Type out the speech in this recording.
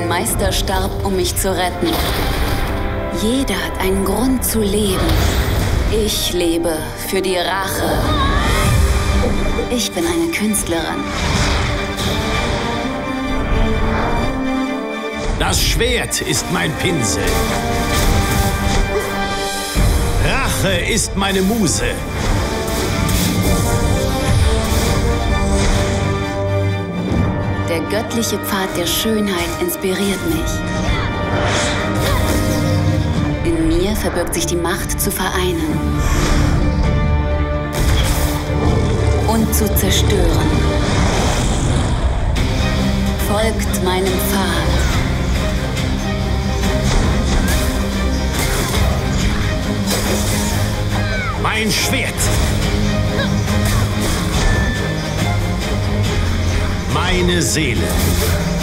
Mein Meister starb, um mich zu retten. Jeder hat einen Grund zu leben. Ich lebe für die Rache. Ich bin eine Künstlerin. Das Schwert ist mein Pinsel. Rache ist meine Muse. Der göttliche Pfad der Schönheit inspiriert mich. In mir verbirgt sich die Macht zu vereinen und zu zerstören. Folgt meinem Pfad. Mein Schwert. Meine Seele.